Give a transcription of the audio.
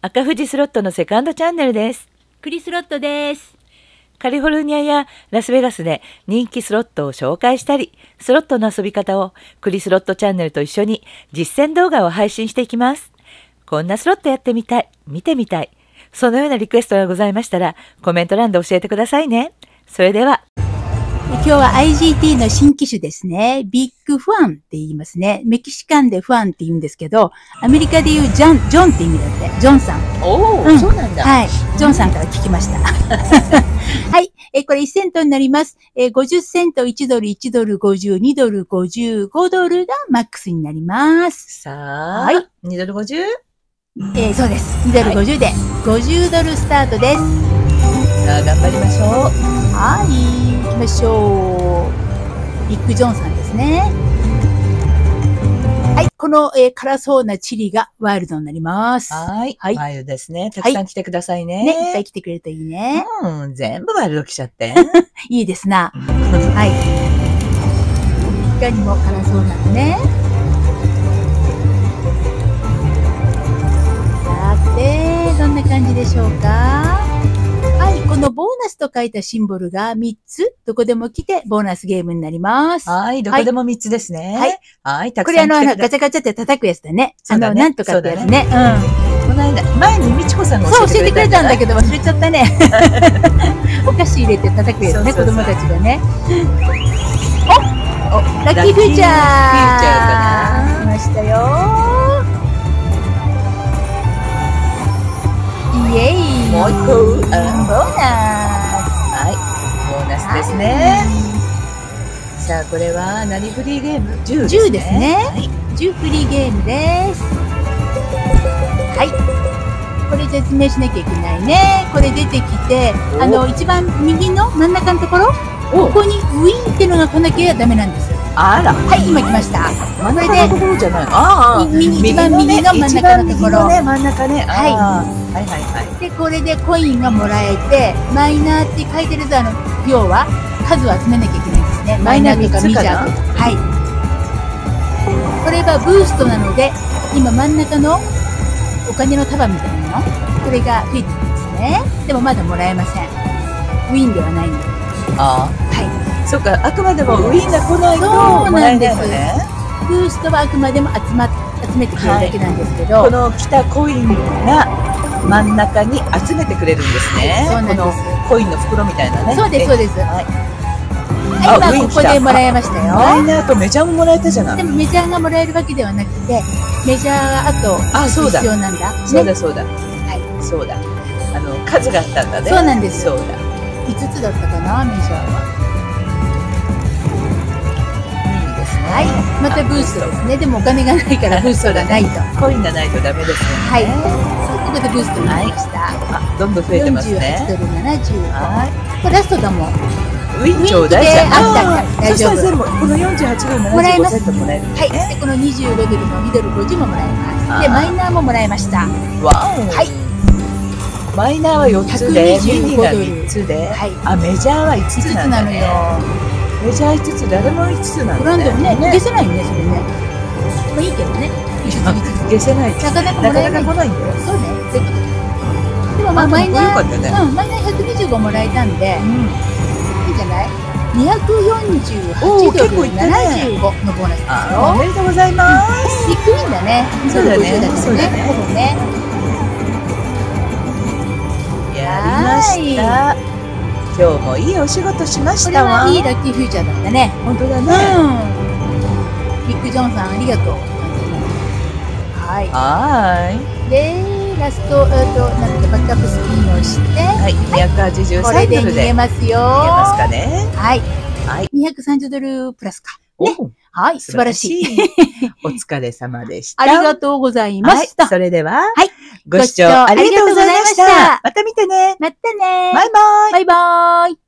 赤富士スロットのセカンドチャンネルです。 クリスロットです。 カリフォルニアやラスベガスで人気スロットを紹介したり、スロットの遊び方をクリスロットチャンネルと一緒に実践動画を配信していきます。こんなスロットやってみたい、見てみたい。そのようなリクエストがございましたらコメント欄で教えてくださいね。それでは。 今日は IGT の新機種ですね。ビッグファンって言いますね。メキシカンでファンって言うんですけど、アメリカで言うジョンって意味だって。ジョンさん。 おー、そうなんだ。 はい。ジョンさんから聞きました。はい。これ1セントになります。50セント、1ドル、1ドル50、2ドル50、5ドルがマックスになります。 さあ、 はい。 2ドル 50？ そうです。2ドル50で、50ドルスタートです。 さあ、頑張りましょう。 はい。行きましょう。ビッグジョンさんですね。はい。この、辛そうなチリがワイルドになります。 はい。 はい。 ワイルドですね。たくさん来てくださいね。 ね。いっぱい来てくれるといいね。 うん。全部ワイルド来ちゃって。 いいですな。はい。いかにも辛そうなのね。さて、どんな感じでしょうか。はい。このボーナスと書いたシンボルが3つ、どこでも来てボーナスゲームになります。 はい。どこでも3つですね。 はい。 はい。たこれくさん来てください。 ガチャガチャって叩くやつだね。 そうだね。 なんとかってやつね。 うん。この間、前にみちこさんがそう、 教えてく教えてくれれたんだけど。 たんだけど忘れちゃったね。お菓子入れて叩くやつね、子供たちがね。おラッキーフューチャーフューチャーかな。 来ましたよ。イエイもう一個、 ボーナス。 はい。ボーナスですね。さあ、これは何フリーゲーム ?10 ですね。 10ですね。 はい。 10フリーゲームです。はい。これ説明しなきゃいけないね。これ出てきて、一番右の真ん中のところ、ここにウィーンっていうのが来なきゃダメなんです。 あら。 はい、今来ました。 真ん中のところじゃないの？ああ。 一番右の真ん中のところ。 真ん中ね。はい。はいはいはい。 で、これでコインがもらえて、マイナーって書いてる図要は数を集めなきゃいけないんですね。マイナーとかメジャーとか。はい。これがブーストなので、今真ん中のお金の束みたいなの、これが増えていくんですね。でもまだもらえません。ウィンではないんで。 ああ。 はい。 そうか、あくまでもウィンが来ないともらえないのね。 ブーストはあくまでも集めてくれるだけなんですけど、 この来たコインが真ん中に集めてくれるんですね。 そうなんです。 このコインの袋みたいなね。 そうです、そうです。 はい。 今ここでもらえましたよ。 マイナーとメジャーももらえたじゃない。 でもメジャーがもらえるわけではなくて、メジャーがあと必要なんだ。 そうだそうだ。 はい。 そうだ。数があったんだね。 そうなんです。 そうだ。 5つだったかな、メジャーは。 いいですね。 はい。またブーストですね。でもお金がないからブーストがないと。 コインがないとダメですよね。 はい。ここでブーストになりました。 あ、どんどん増えてますね。 48ドル75。 はい。 これラストだもん。 ウィンちょうだいじゃん。 大丈夫。 そしたらこの48ドルもらえます。 75セントもらえる。 はい。で、この25ドルの2ドル50ももらえます。で、マイナーももらえました。 わお。 はい。 マイナーは4つで、ミニが3つで、 はい。 メジャーは5つなんだね。メジャー5つ、誰も5つなんだね。 ブランドね、消せないね、それね。まあいいけどね。 消せない。 なかなかもらえない。 来ないんだよ。 そうね、そういうこと。でもまあマイナー、マイナー125もらえたんで、いいんじゃない？ 248 ドル75のボーナスですよ。 おめでとうございます。 ビッグウィンだね。 そうだね。 そうだね。ほぼね。 やりました。今日もいいお仕事しましたわ。 これはいいラッキーフューチャーだったね。 本当だね。 ビッグジョンさんありがとう。はい。で、ラスト、なんかバックアップスピンをして、 はい、283 これで逃げますよ。 逃げますかね。 はい。はい。230ドルプラスか。ね。はい、素晴らしい。 お疲れ様でした。 ありがとうございました。 それでは、 はい。 ご視聴ありがとうございました。また見てね。 またね。 バイバイ。 バイバイ。